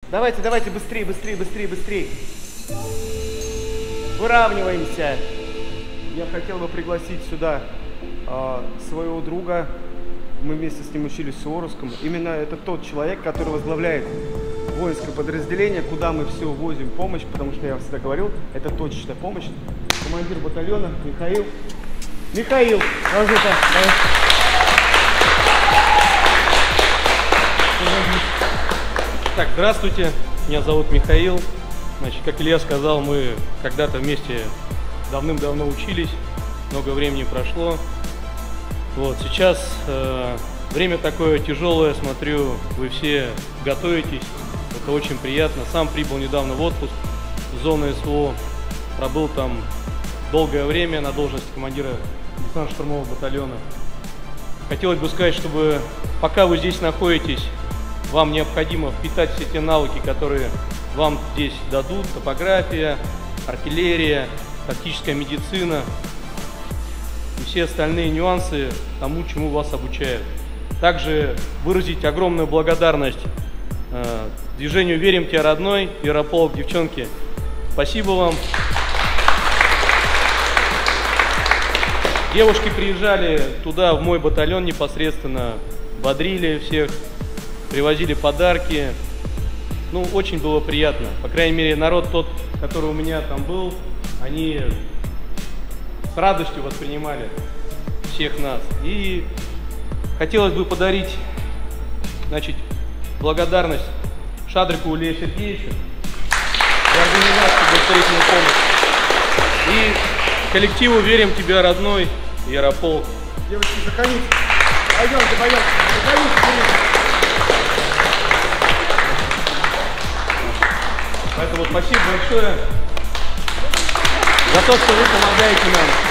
Давайте, давайте, быстрее, быстрее, быстрее, быстрее. Выравниваемся. Я хотел бы пригласить сюда своего друга. Мы вместе с ним учились в Суворовском. Именно это тот человек, который возглавляет воинское подразделение, куда мы все возим помощь, потому что я всегда говорил, это точечная помощь. Командир батальона Михаил. Михаил, Так, здравствуйте, меня зовут Михаил. Значит, как Илья сказал, мы когда-то вместе давным-давно учились, много времени прошло. Вот, сейчас время такое тяжелое, смотрю, вы все готовитесь, это очень приятно. Сам прибыл недавно в отпуск в зону СВО, пробыл там долгое время на должности командира десантно-штурмового батальона. Хотелось бы сказать, чтобы пока вы здесь находитесь, вам необходимо впитать все те навыки, которые вам здесь дадут: топография, артиллерия, тактическая медицина и все остальные нюансы тому, чему вас обучают. Также выразить огромную благодарность движению «Верим тебе, родной», Ярополк, девчонки. Спасибо вам. Девушки приезжали туда, в мой батальон непосредственно, бодрили всех, привозили подарки. Ну, очень было приятно. По крайней мере, народ тот, который у меня там был, они с радостью воспринимали всех нас. И хотелось бы подарить, значит, благодарность Шадрику Илье Сергеевичу за организацию благотворительной помощи. И коллективу «Верим тебе, родной», Ярополк. Девочки, заходите. Пойдемте, пойдемте. Заходите. Поэтому спасибо большое за то, что вы помогаете нам.